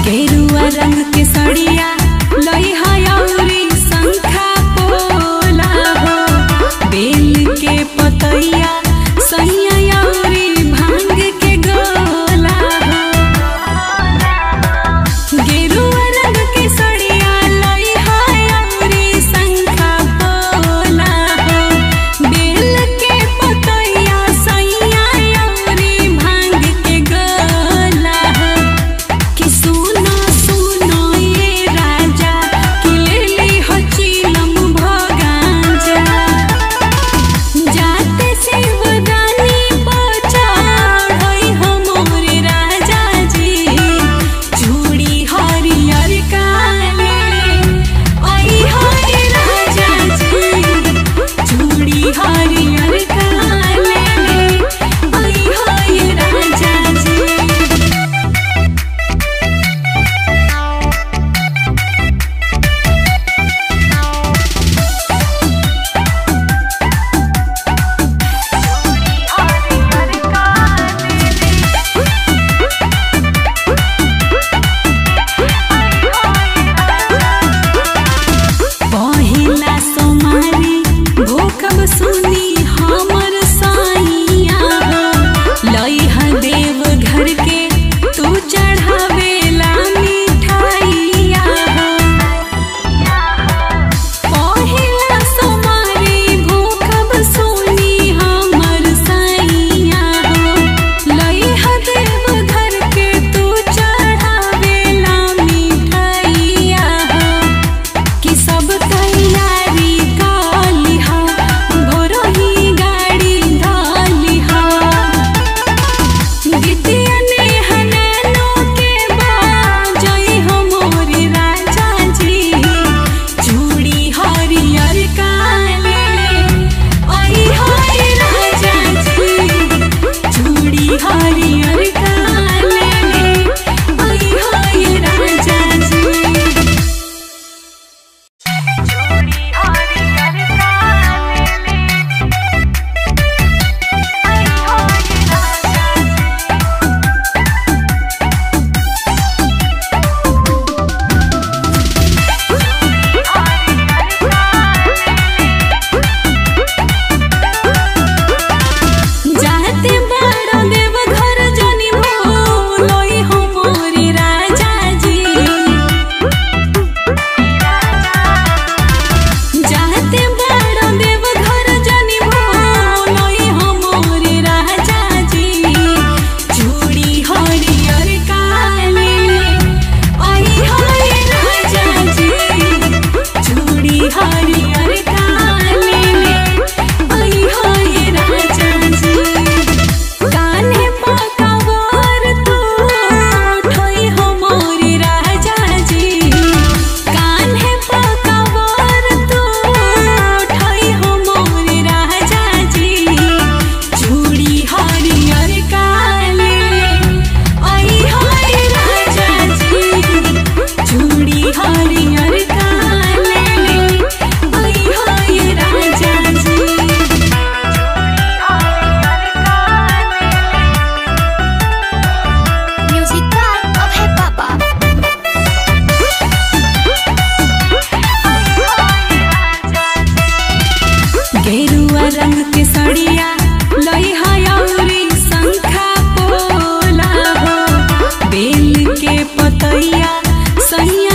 गेरुआ रंग के सड़िया लई हयौरी शंखा पोला हो, बेल के पतैया सैया यौरी भांग के गोला हो। गेरुआ रंग के सड़िया लई हयौरी शंखा पोला हो, बेल के पतैया सैया यौरी भांग के गोला हो। कि सुनो सुनो ये राजा कि लेली हो चीलम भोगांजा, जाते शिवदानी पचढ़ई हो मोरे राजा जी, चूड़ी हरियर काले आई हो रे राजा जी, चूड़ी हरियर काले आई हो ये राजा जी। पहिला सोमारी भूखब सुनी हमर साइया हो, लई ह देव घर के तू चढ़ावेला मिठाइया हो। पहिला सोमारी भूखब सुनी हमर साइया हो, लई ह देव घर के तू चढ़ावेला मिठाइया हो। कि सब तैयारी काली हा, भोरही गाड़ी धाली हा, गीतिया नेहनैनो के बाजई हो मोरे राजा जी, चूड़ी हरियर काले आई हो रे राजा जी, चूड़ी हरियर काले आई हो ये राजा जी। जाते बड़ा देव घर जनी भोलई हो मोरे राजा जी, जाते बड़ा देव घर जनी भोलई हो मोरे राजा जी, चूड़ी हरियर काले आई हो ये राजा जी, चूड़ी हरियर काले आई हो ये राजा जी। कान्हे पकावर तू उठई हो मोरे राजा जी, कान्हे पकावर तू उठई हो मोरे राजा जी, चूड़ी हरियर काले आई हो ये राजा जी, चूड़ी हरियर काले आई हो ये राजा जी। Music by Abhay Papa. गेरुआ रंग के सड़िया लई हयौरी शंखा पोला हो, बेल के पतैया सैया